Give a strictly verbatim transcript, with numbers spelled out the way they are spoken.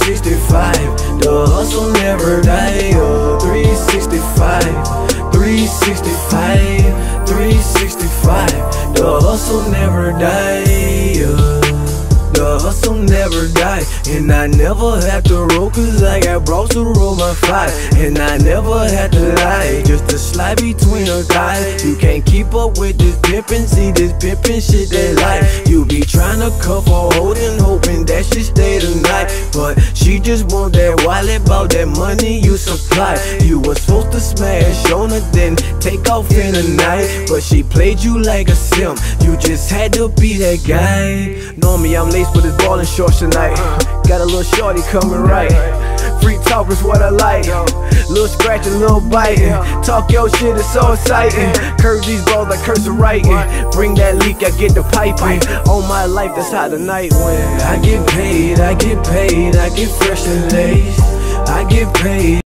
sixty-five, the hustle never die. Oh, three sixty-five, three sixty-five, three sixty-five, the hustle never die. Oh, the hustle never die. And I never have to roll, cause I got bros to roll my five. And I never had to lie, just to slide between her thighs. You can't keep up with this pimpin', see this pimpin' shit they like. You be tryna cuff or holding, hoping that she stay tonight. But she just want that wallet, bout that money you supply. You was supposed to smash on her, then take off in the night. But she played you like a sim, you just had to be that guy. Normally I'm laced with this ballin' shorts tonight. Got a little shorty coming right. Free talk is what I like. Little scratchin', little biting. Talk your shit, it's so exciting. Curve these balls like cursive writing. Bring that leak, I get the piping. On my life, that's how the night went. I get paid, I get paid, I get fresh and laced. I get paid.